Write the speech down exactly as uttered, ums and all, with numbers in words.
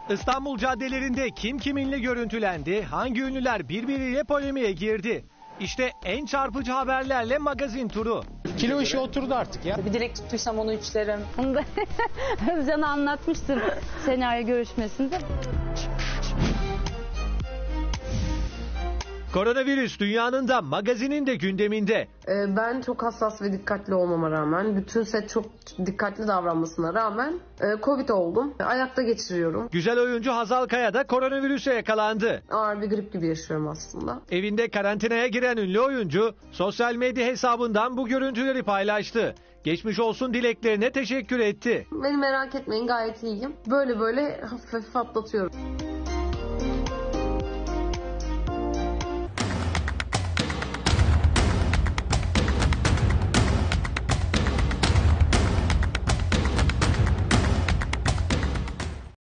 İstanbul caddelerinde kim kiminle görüntülendi, hangi ünlüler birbiriyle polemiğe girdi? İşte en çarpıcı haberlerle magazin turu. Kilo işi oturdu artık ya. Bir dilek tuttuysam onu üçlerim. Onu da Özcan'a anlatmıştım senaryo görüşmesinde. Koronavirüs dünyanın da magazinin de gündeminde. Ben çok hassas ve dikkatli olmama rağmen, bütün set çok dikkatli davranmasına rağmen Covid oldum. Ayakta geçiriyorum. Güzel oyuncu Hazal Kaya da koronavirüse yakalandı. Ağır bir grip gibi yaşıyorum aslında. Evinde karantinaya giren ünlü oyuncu sosyal medya hesabından bu görüntüleri paylaştı. Geçmiş olsun dileklerine teşekkür etti. Beni merak etmeyin, gayet iyiyim. Böyle böyle hafif hafif atlatıyorum.